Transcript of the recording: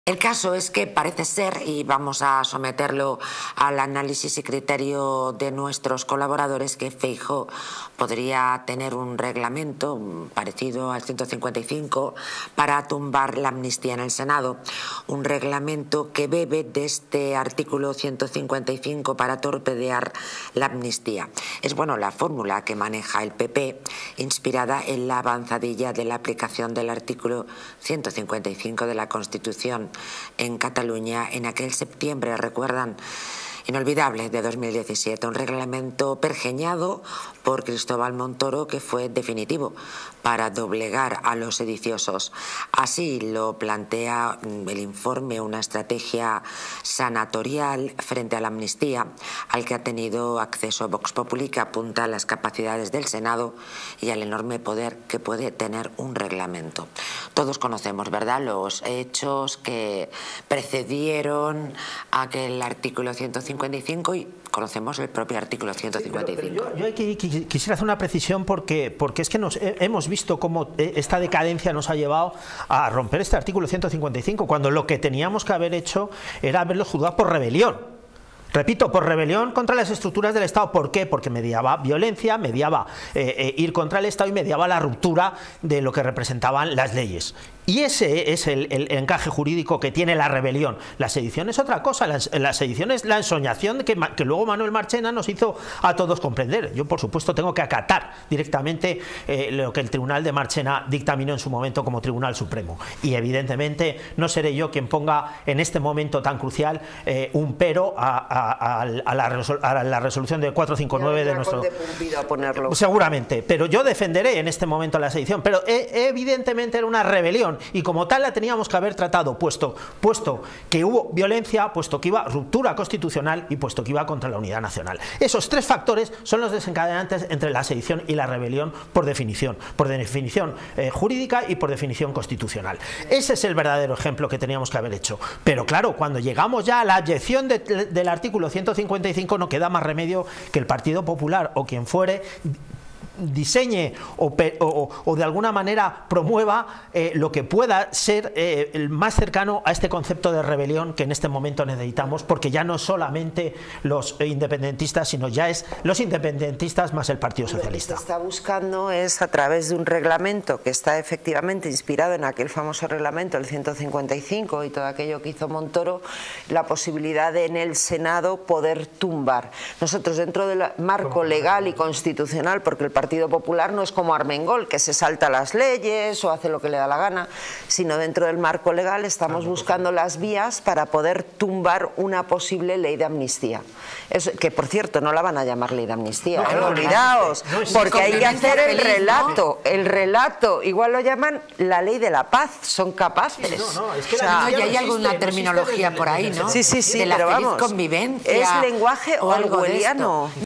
El caso es que parece ser, y vamos a someterlo al análisis y criterio de nuestros colaboradores, que Feijóo podría tener un reglamento parecido al 155 para tumbar la amnistía en el Senado. Un reglamento que bebe de este artículo 155 para torpedear la amnistía. Es la fórmula que maneja el PP, inspirada en la avanzadilla de la aplicación del artículo 155 de la Constitución en Cataluña en aquel septiembre, recuerdan, inolvidable, de 2017, un reglamento pergeñado por Cristóbal Montoro que fue definitivo para doblegar a los sediciosos. Así lo plantea el informe, una estrategia sanatorial frente a la amnistía, al que ha tenido acceso Vox Populi, que apunta a las capacidades del Senado y al enorme poder que puede tener un reglamento. Todos conocemos, ¿verdad?, los hechos que precedieron aquel artículo 155 y conocemos el propio artículo 155. Sí, pero yo aquí quisiera hacer una precisión porque es que hemos visto cómo esta decadencia nos ha llevado a romper este artículo 155, cuando lo que teníamos que haber hecho era haberlo juzgado por rebelión. Repito, por rebelión contra las estructuras del Estado. ¿Por qué? Porque mediaba violencia, mediaba ir contra el Estado y mediaba la ruptura de lo que representaban las leyes. Y ese es el encaje jurídico que tiene la rebelión. La sedición es otra cosa. La sedición es la ensoñación que luego Manuel Marchena nos hizo a todos comprender. Yo, por supuesto, tengo que acatar directamente lo que el Tribunal de Marchena dictaminó en su momento como Tribunal Supremo. Y, evidentemente, no seré yo quien ponga en este momento tan crucial un pero a la resolución de 459 de nuestro... Seguramente. Pero yo defenderé en este momento la sedición. Pero, evidentemente, era una rebelión. Y como tal la teníamos que haber tratado, puesto que hubo violencia, puesto que iba ruptura constitucional y puesto que iba contra la unidad nacional. Esos tres factores son los desencadenantes entre la sedición y la rebelión por definición jurídica y por definición constitucional. Ese es el verdadero ejemplo que teníamos que haber hecho. Pero claro, cuando llegamos ya a la abyección del artículo 155, no queda más remedio que el Partido Popular o quien fuere diseñe o de alguna manera promueva lo que pueda ser el más cercano a este concepto de rebelión que en este momento necesitamos, porque ya no solamente los independentistas, sino ya es los independentistas más el Partido Socialista. Lo que se está buscando es, a través de un reglamento que está efectivamente inspirado en aquel famoso reglamento, el 155 y todo aquello que hizo Montoro, la posibilidad de en el Senado poder tumbar. Nosotros, dentro del marco legal y constitucional, porque el Partido Popular no es como Armengol, que se salta las leyes o hace lo que le da la gana, sino dentro del marco legal estamos buscando las vías para poder tumbar una posible ley de amnistía. Que, por cierto, no la van a llamar ley de amnistía, olvidaos, porque hay que hacer el relato, igual lo llaman la ley de la paz, son capaces. Y hay alguna terminología por ahí, ¿no? Sí, de la pero feliz vamos, convivencia, es lenguaje orwelliano.